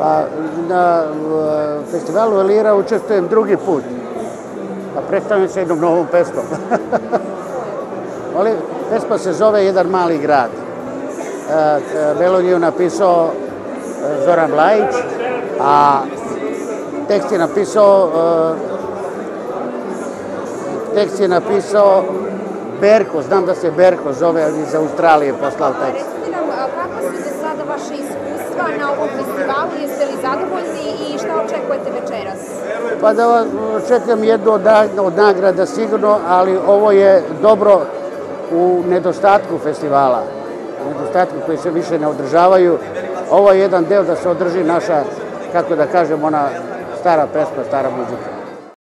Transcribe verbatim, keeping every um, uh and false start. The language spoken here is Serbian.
Pa na festivalu Elira učestvujem drugi put. Pa predstavljam se jednom novom pesmom. Pesma se zove Jedan mali grad. Melodiju napisao Zoran Blajić, a tekst je napisao tekst je napisao Berko, znam da se Berko zove, ali iz Australije poslao tekst. Recite nam, kakva su do sada vaše iskustva na ovom festivalu, jeste li zadovoljni i šta očekujete večeras? Pa da očekujem jednu od nagrada sigurno, ali ovo je dobro u nedostatku festivala, u nedostatku koji se više ne održavaju. Ovo je jedan deo da se održi naša, kako da kažem, ona stara pesma, stara muzika.